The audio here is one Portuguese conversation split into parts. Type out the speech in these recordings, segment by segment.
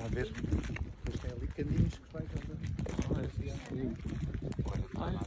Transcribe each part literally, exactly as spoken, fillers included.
a ver. Depois tem ali caminhos que vais andando. Ai,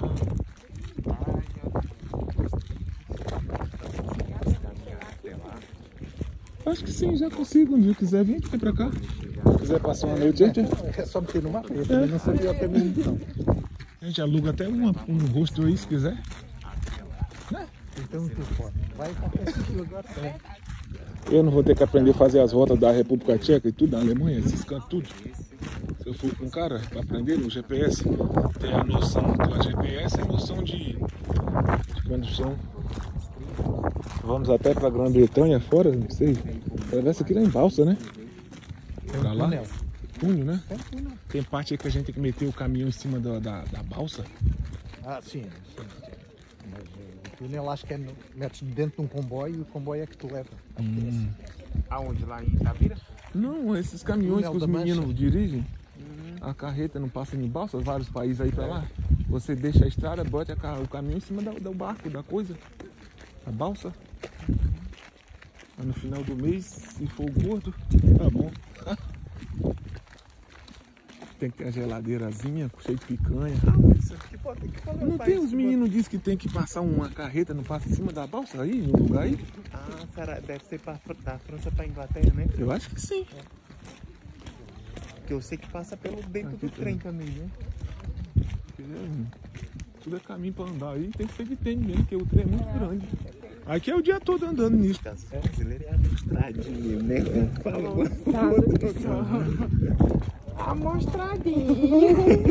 acho que sim, já consigo. Um dia quiser vir, vem pra cá. Se quiser passar uma noite, gente. É só meter no mapa, eu também não sabia o caminho não. A gente aluga até uma, um rosto aí, se quiser. Né? Então o telefone. Vai para qualquer sítio agora. Tá? Eu não vou ter que aprender a fazer as rotas da República Tcheca e tudo, da Alemanha, esses cantos, tudo. Se eu for com um cara para aprender no G P S, tem a noção, do G P S é a noção de, de condução. Vamos até para a Grã-Bretanha fora, não sei. Atravessa aqui lá em Balsa, né? Tem Pra um lá. túnel. Túnel, né? Tem túnel. Tem parte aí que a gente tem que meter o caminhão em cima da, da, da balsa. Ah, sim, sim. Mas uh, o túnel acho que é no, metes dentro de um comboio e o comboio é que te leva. Hum. Aonde? Lá em Itabira? Não, esses caminhões Túnel que os da meninos Mancha. dirigem, a carreta não passa em balsa, vários países aí pra lá. Você deixa a estrada, bota a ca- o caminhão em cima da- do barco, da coisa, a balsa. Aí no final do mês, se for gordo, tá bom. Tem que ter a geladeirazinha, cheia de picanha. Que pode, que pode Não tem, os meninos dizem que tem que passar uma carreta, não passa em cima da balsa aí, no lugar aí? Ah, será? Deve ser pra, da França pra Inglaterra, né? Eu acho que sim. Porque eu sei que passa pelo dentro Aqui do também. trem também, né? Tudo é caminho pra andar aí, tem que ser de tênis mesmo, porque o trem é muito grande. Aqui é o dia todo andando nisso. O brasileiro é amostradinho, né? Fala, Amostradinho.